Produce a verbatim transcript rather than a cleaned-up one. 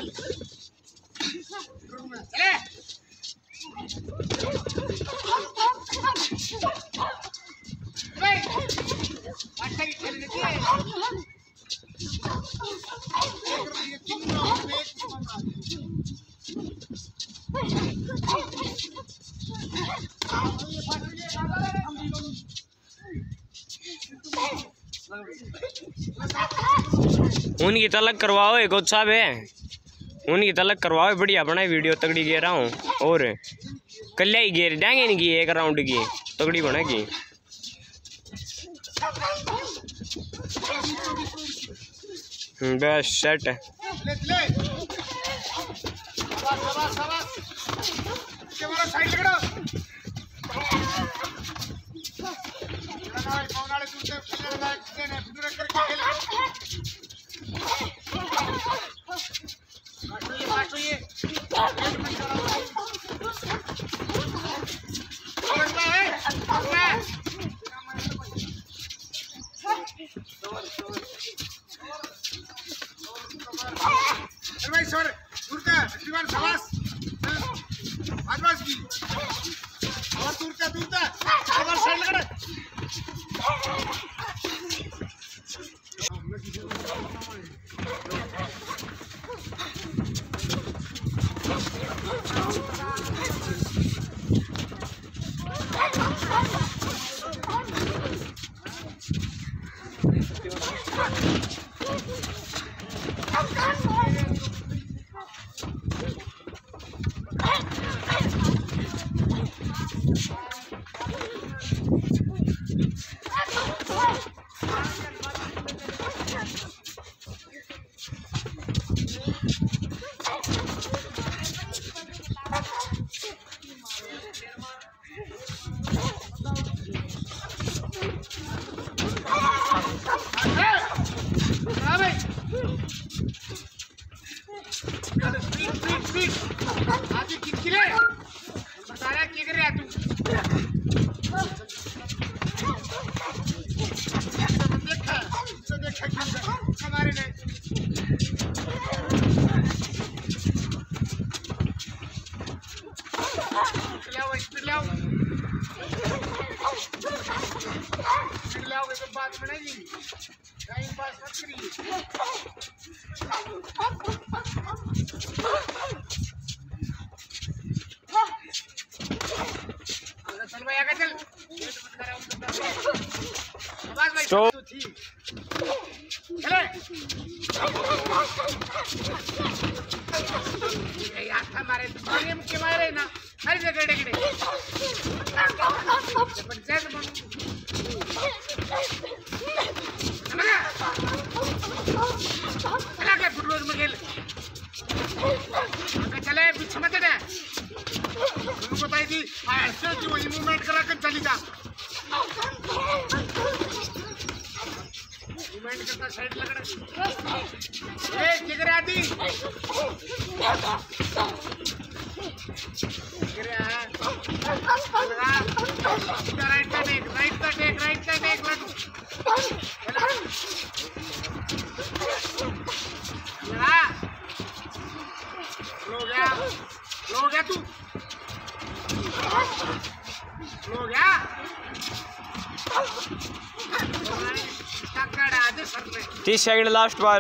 चल चले भाई अच्छा की खेल देती है ये तीन राउंड में एक मामला उनकी तलक करवाओ एक साहब है, उनकी तलक करवाओ, बढ़िया बनाई वीडियो तगड़ी गे रहा हूँ और कल ही गेर देंगे इनकी एक राउंड की तगड़ी बनेगी। बस सेट है भाई सर तुरका दीवार सवास आवाज की और तुरका तुरका आवाज साइड लगा आगे कितने बता रहा क्या कर रहा तू देखा तो देखा हमारे ने लाओ इसमें लाओ लाओ ये बात बनेगी टाइम पास मत करिए चल भाई आगे चल स्टॉप चले यार हमारे दुनिया में के मारे ना हर जगह डेगड़े पंचायत बन चला के फुटबॉल में खेल चले पीछे मत हट उनको बताई थी ऐसे जो वही मूवमेंट करा कर चली जा मूवमेंट करता साइड लगना ए किधर आती किधर आ राइट का टेक राइट का टेक राइट का टेक चला लो गया लो गया तू लो गया तीस सेकंड लास्ट बार